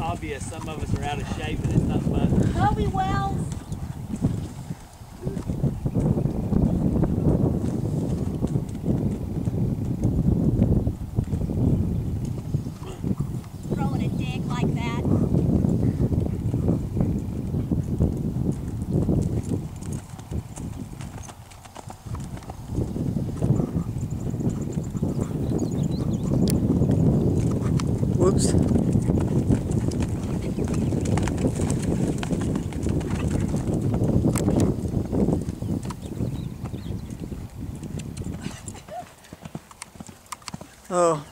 obvious some of us are out of shape and it's not fun. Bobbie Wells. Throwing a dig like that. Whoops. Oh.